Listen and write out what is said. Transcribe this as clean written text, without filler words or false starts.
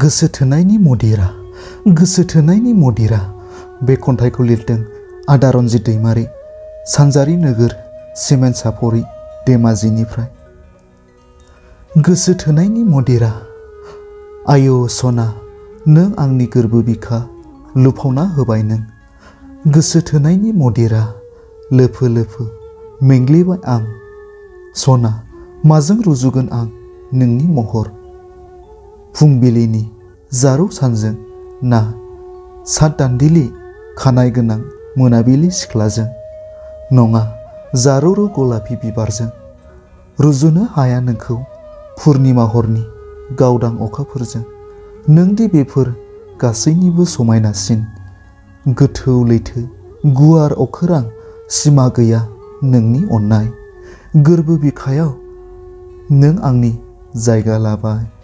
गोसो थोनायनि मदिरा बे खन्थाइखौ लिरदों आदा रनजित दैमारि, सानजारि नोगोर सिमेन्ट सापरि धेमाजिनिफ्राय। गोसो थोनायनि मदिरा आय' सना नों आंनि गोरबो बिखा लुफावना होबाय नों। गोसो थोनायनि मदिरा लोफो लोफो मेंग्लिबाय आं। सना माजों रुजुगोन आं नोंनि महर। फुंबिलिनि जारौ सानजों ना सात दान्दिलि खानाय गोनां मोनाबिलि सिख्लाजों। नङा जारौरौ गलापि बिबारजों। रुजुनो हाया नोंखौ पुर्निमा हरनि गावदां अखाफोरजों। नोंदि बेफोर गासैनिबो समायनासिन। गोथौ लैथो गुवार अखोरां सिमा गैया नोंनि अननाय। गोरबो बिखायाव नों आंनि जायगा लाबाय।